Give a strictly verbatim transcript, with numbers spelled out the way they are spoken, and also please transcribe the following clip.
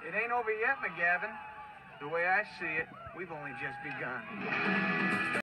It ain't over yet, McGavin. The way I see it, we've only just begun.